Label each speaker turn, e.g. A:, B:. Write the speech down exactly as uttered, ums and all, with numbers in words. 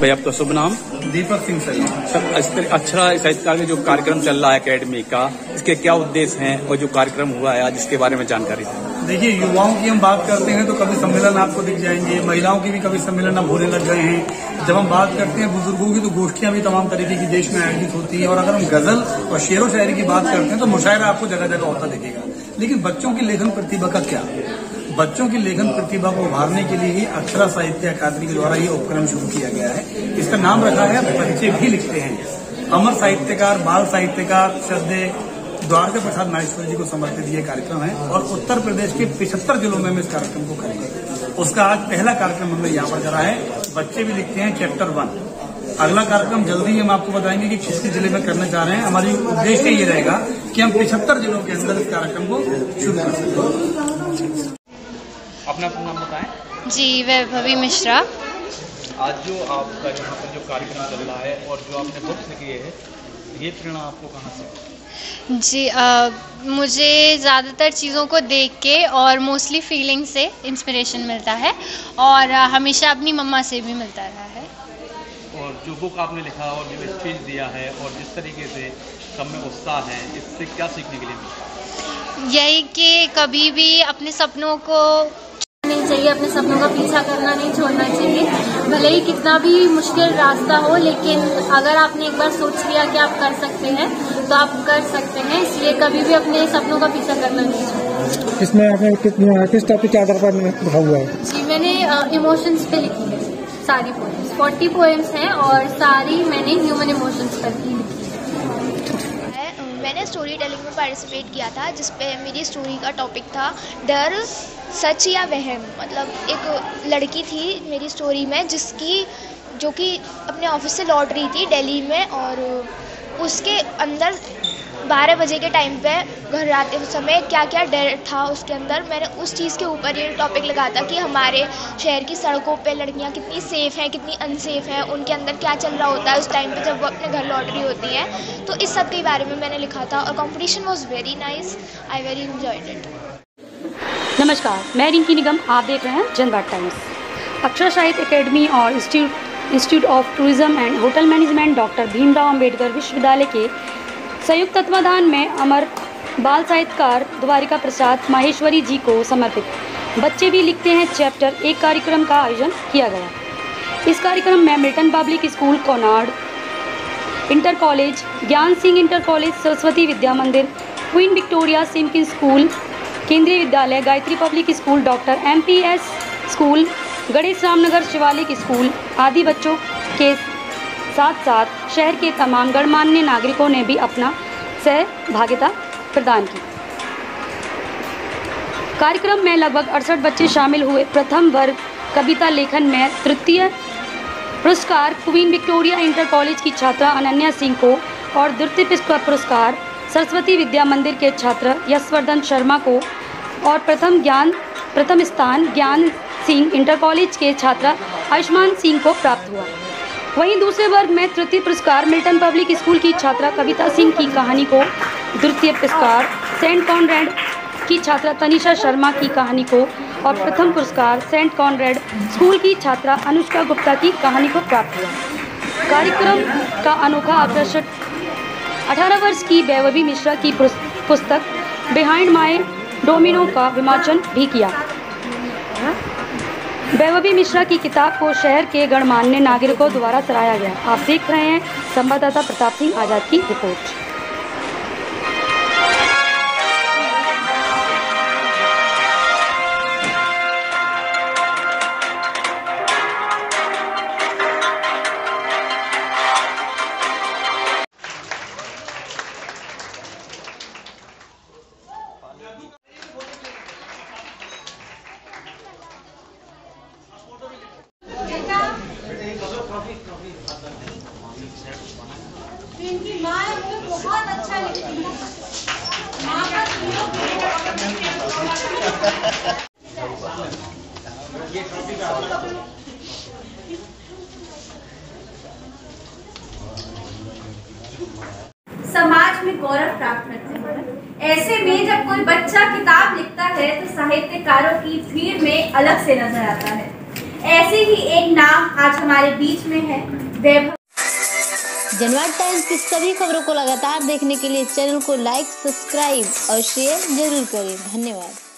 A: भैया आपका शुभ नाम?
B: दीपक सिंह सर।
A: सर, अक्षरा साहित्यकार का जो कार्यक्रम चल रहा है एकेडमी का, इसके क्या उद्देश्य हैं और जो कार्यक्रम हुआ है आज इसके बारे में जानकारी दें।
B: देखिए, युवाओं की हम बात करते हैं तो कभी सम्मेलन आपको दिख जाएंगे, महिलाओं की भी कभी सम्मेलन अब होने लग गए हैं। जब हम बात करते हैं बुजुर्गों की तो गोष्ठियां भी तमाम तरीके की देश में आयोजित होती है। और अगर हम गजल और शेरो शायरी की बात करते हैं तो मुशायरा आपको जगह जगह होता दिखेगा। लेकिन बच्चों की लेखन प्रतिभा का क्या? बच्चों की लेखन प्रतिभा को उभारने के लिए ही अक्षरा साहित्य अकादमी के द्वारा ये उपक्रम शुरू किया गया है। इसका नाम रखा है बच्चे भी लिखते हैं। अमर साहित्यकार, बाल साहित्यकार श्रद्धेय द्वारका प्रसाद माहेश्वरी जी को समर्पित ये कार्यक्रम है और उत्तर प्रदेश के पिछहत्तर जिलों में हम इस कार्यक्रम को करेंगे। उसका आज पहला कार्यक्रम हमने यहाँ पर करा है, बच्चे भी लिखते हैं चैप्टर वन। अगला कार्यक्रम जल्दी हम आपको बताएंगे कि किस किस जिले में करने जा रहे हैं। हमारी उद्देश्य ये रहेगा कि हम पिछहत्तर जिलों के अंदर इस कार्यक्रम को शुरू कर सकें।
A: अपना नाम बताएं।
C: जी, वैभवी मिश्रा।
A: आज जो आपका यहाँ पर जो कार्यक्रम चल रहा है और जो आपने बुक्स लिखी है, ये प्रेरणा आपको कहाँ से?
C: जी, आ, मुझे ज़्यादातर चीज़ों को देख के और मोस्टली फीलिंग से इंस्पिरेशन मिलता है और हमेशा अपनी मम्मा से भी मिलता रहा है।
A: और जो बुक आपने लिखा और जो स्पीच दिया है और जिस तरीके से सब में उत्साह है, इससे क्या सीखने के लिए मिलता है?
C: यही कि कभी भी अपने सपनों को नहीं चाहिए, अपने सपनों का पीछा करना नहीं छोड़ना चाहिए। भले ही कितना भी मुश्किल रास्ता हो, लेकिन अगर आपने एक बार सोच लिया कि आप कर सकते हैं तो आप कर सकते हैं। इसलिए कभी भी अपने सपनों का पीछा करना नहीं चाहिए।
D: इसमें आपने कितनी किस टॉपिक के आधार पर लिखा हुआ है?
C: जी, मैंने इमोशंस पे लिखी है सारी पोएम्स। फोर्टी पोएम्स हैं और सारी मैंने ह्यूमन इमोशंस पर की लिखी है।
E: मैंने स्टोरी टेलिंग में पार्टिसिपेट किया था, जिसपे मेरी स्टोरी का टॉपिक था डर, सच या वहम। मतलब एक लड़की थी मेरी स्टोरी में जिसकी जो कि अपने ऑफिस से लौट रही थी दिल्ली में, और उसके अंदर बारह बजे के टाइम पे घर आते समय क्या क्या डर था उसके अंदर। मैंने उस चीज़ के ऊपर ये टॉपिक लगाया था कि हमारे शहर की सड़कों पे लड़कियां कितनी सेफ़ हैं, कितनी अनसेफ हैं, उनके अंदर क्या चल रहा होता है उस टाइम पे जब वो अपने घर लौट रही होती हैं। तो इस सब के बारे में मैंने लिखा था और competition was very nice. I very enjoyed it.
F: नमस्कार, मैं रिंकी निगम, आप देख रहे हैं जनबाद टाइम्स। अक्षरा साहित्य अकेडमी और institute institute of tourism and hotel management doctor Bhimrao Ambedkar Vishwavidyalaya के संयुक्त तत्वाधान में अमर बाल साहित्यकार द्वारिका प्रसाद माहेश्वरी जी को समर्पित बच्चे भी लिखते हैं चैप्टर एक कार्यक्रम का आयोजन किया गया। इस कार्यक्रम में Milton public school Konad, inter college Gyan Singh inter college, Saraswati Vidya Mandir, queen Victoria Simkin school, Kendriya Vidyalaya, Gayatri public school, doctor M P S school, Ganesh Ramnagar Shivalik school आदि बच्चों के साथ साथ शहर के तमाम गणमान्य नागरिकों ने भी अपना सहभागिता प्रदान की। कार्यक्रम में लगभग अड़सठ बच्चे शामिल हुए। प्रथम वर्ग कविता लेखन में तृतीय पुरस्कार क्वीन विक्टोरिया इंटर कॉलेज की छात्रा अनन्या सिंह को और द्वितीय पुरस्कार सरस्वती विद्या मंदिर के छात्र यशवर्धन शर्मा को और प्रथम ज्ञान प्रथम स्थान ज्ञान सिंह इंटर कॉलेज के छात्रा आयुष्मान सिंह को प्राप्त हुआ। वहीं दूसरे वर्ग में तृतीय पुरस्कार मिल्टन पब्लिक स्कूल की छात्रा कविता सिंह की कहानी को, द्वितीय पुरस्कार सेंट कॉनरेड की छात्रा तनिषा शर्मा की कहानी को और प्रथम पुरस्कार सेंट कॉनरेड स्कूल की छात्रा अनुष्का गुप्ता की कहानी को प्राप्त हुआ। कार्यक्रम का अनोखा आकर्षण अठारह वर्ष की वैभवी मिश्रा की पुस्तक बिहाइंड माय डोमिनो का विमोचन भी किया। वैभवी मिश्रा की किताब को शहर के गणमान्य नागरिकों द्वारा सराहा गया। आप देख रहे हैं संवाददाता प्रताप सिंह आजाद की रिपोर्ट।
G: इनकी माँ है वो बहुत अच्छा लिखती है। माँ का समाज में गौरव प्राप्त करते हैं। ऐसे में जब कोई बच्चा किताब लिखता है तो साहित्यकारों की भीड़ में अलग से नजर आता है। ऐसे ही एक नाम आज हमारे बीच में है, वैभव।
H: जनवाद टाइम्स की सभी खबरों को लगातार देखने के लिए चैनल को लाइक, सब्सक्राइब और शेयर जरूर करें। धन्यवाद।